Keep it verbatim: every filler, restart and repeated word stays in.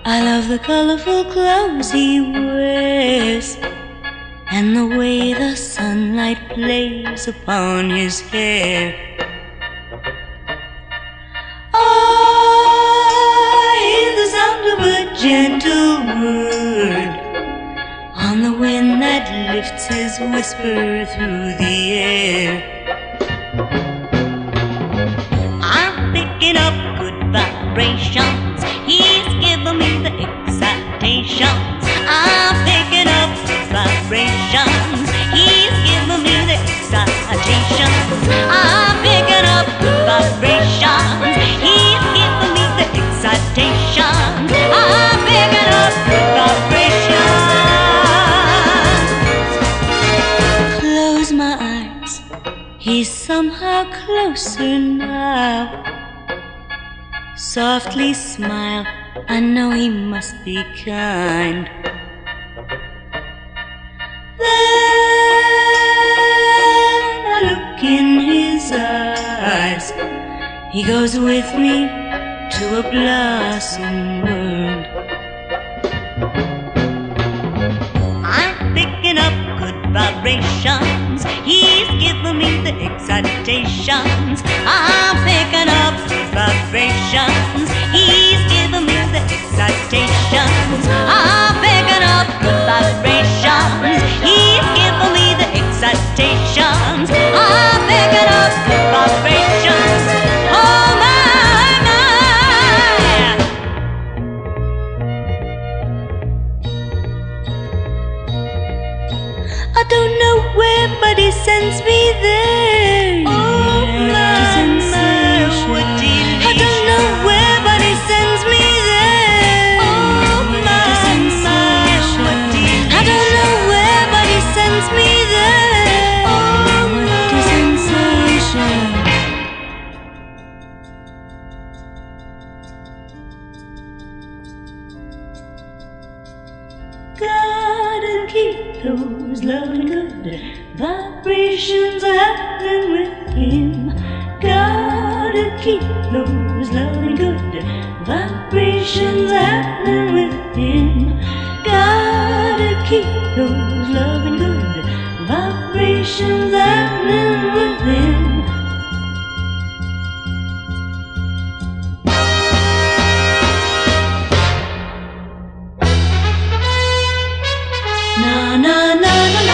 I love the colorful clothes he wears, and the way the sunlight plays upon his hair. I hear the sound of a gentle word on the wind that lifts his whisper through the air. I'm picking up good vibrations. He's giving me the excitations. I'm picking up good vibrations. He's giving me the excitations. I'm picking up good vibrations. He's giving me the excitations. I'm picking up good vibrations. Close my eyes. He's somehow closer now. Softly smile, I know he must be kind. Then I look in his eyes. He goes with me to a blossom world. I'm picking up good vibrations. He's giving me the excitations. I'm picking up good vibrations. He's giving me the excitations. I'm picking up good vibrations. He's giving me the excitations. I'm picking up good vibrations. Oh my, my. I don't know where, but he sends me there. Oh my, my, what delicious. I don't know where, but he sends me there. Oh my, my, what delicious. I don't know where, but he sends me there. Oh my, sensation. Gotta keep those loving good vibrations happening with him. Gotta keep those loving good vibrations happening with him. Gotta keep those loving good vibrations happening with him. Na na na na.